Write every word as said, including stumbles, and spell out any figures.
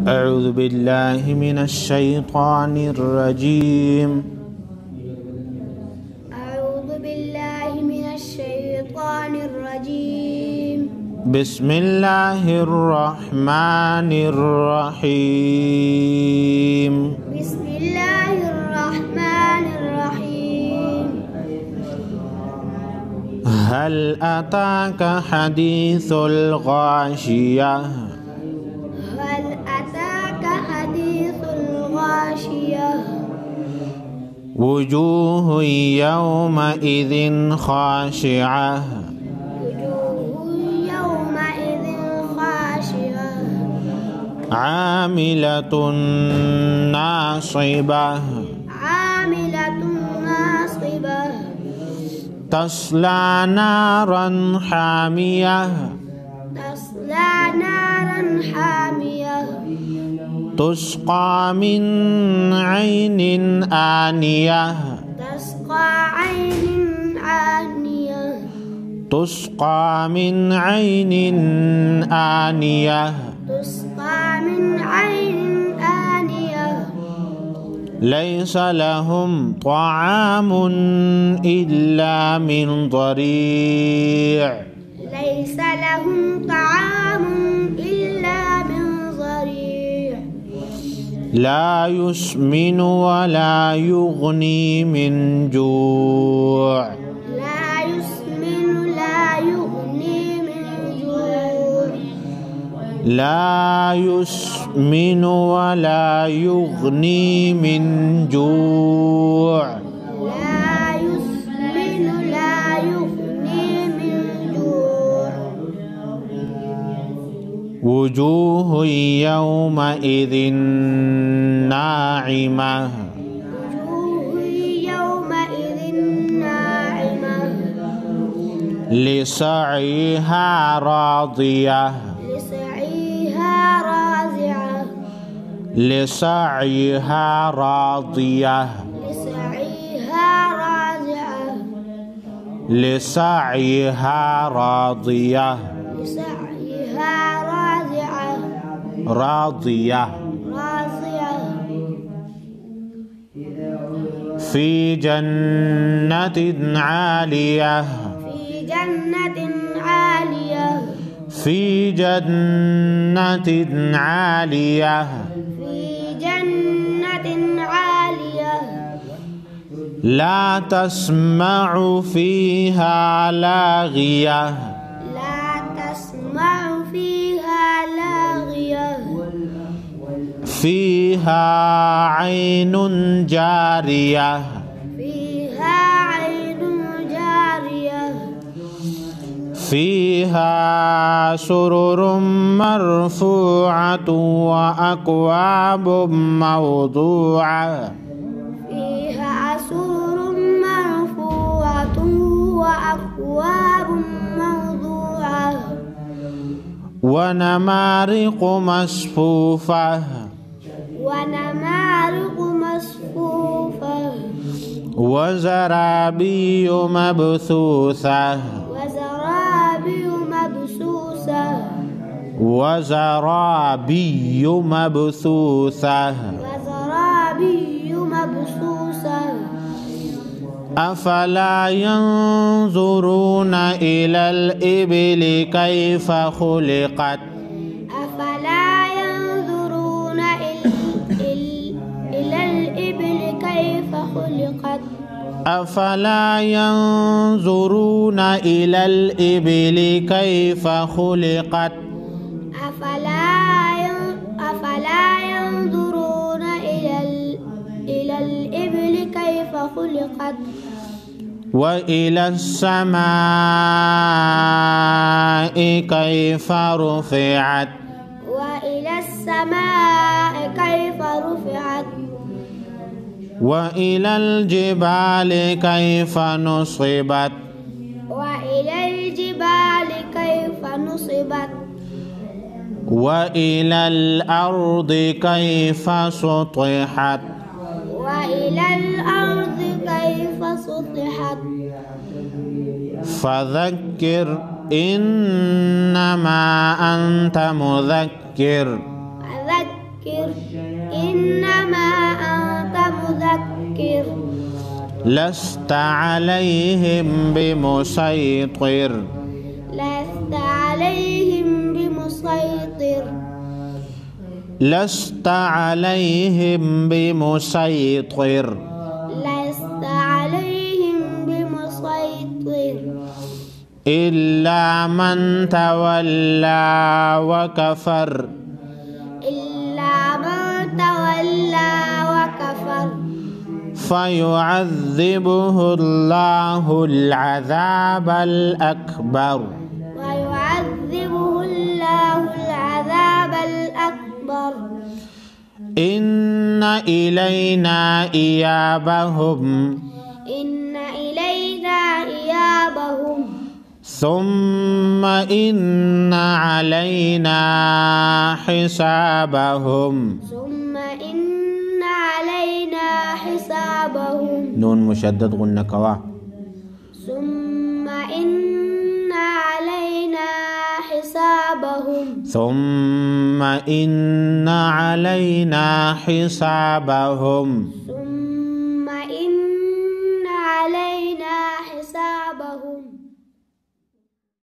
أعوذ بالله من الشيطان الرجيم أعوذ بالله من الشيطان الرجيم بسم الله الرحمن الرحيم بسم الله الرحمن الرحيم هل أتاك حديث الغاشية هل أتاك حديث الغاشية وجوه يومئذ خاشعة وجوه يومئذ خاشعة عاملة ناصبة عاملة ناصبة تصلى نارا حامية تصلى نارا حامية تسقى من عين آنية تسقى عين عانية تسقى من عين آنية تسقى من عين آنية ليس لهم طعام إلا من ضريع ليس لهم طعام إلا من ضريع لا يسمن ولا يغني من جوع لا يسمن لا يغني من جوع لا يسمن ولا يغني من جوع لا يسمن لا يغني من جوع وجوه يومئذ ناعمة وجوه يومئذ ناعمة لسعيها راضية لسعيها راضعة لسعيها راضية لسعيها راضعة لسعيها راضية لسعيها راضعة راضية راضية في جنة عالية في جنة عالية في جنة عالية في جنة عالية لا تسمع فيها لاغية لا تسمع فيها لاغية فيها عين جارية فيها عين جارية فيها سرر مرفوعة وأكواب موضوعة فيها سرر مرفوعة وأكواب موضوعة ونمارق مصفوفة ونمارق مصفوفة وزرابي مبثوثة وزرابي مبثوثة وزرابي مبثوثة وزرابي مبثوثة أفلا ينظرون إلى الإبل كيف خلقت أفلا ينظرون إل- إل- إلى الإبل كيف خلقت أفلا ينظرون إلى الإبل كيف خلقت أفلا ين- أفلا ينظرون إلى ال- إلى الإبل كيف خلقت وإلى السماء كيف رفعت وإلى السماء كيف رفعت وإلى الجبال كيف نصبت وإلى الجبال كيف نصبت وإلى الأرض كيف سطحت وإلى الأرض كيف سطحت فذكر إنما أنت مذكر فذكر فذكر إنما أنت مذكر لست عليهم بمسيطر لست عليهم بمسيطر لست عليهم بمسيطر لست عليهم بمسيطر إلا من تولى وكفر إلا من تولى وكفر فيعذبه الله العذاب الأكبر ويعذبه الله العذاب الأكبر إن إلينا إيابهم إن إلينا إيابهم ثم إن علينا حسابهم ثم إن علينا حسابهم نون مشدد غنة كوا ثم إن علينا حسابهم ثم إن علينا حسابهم ثم إن علينا حسابهم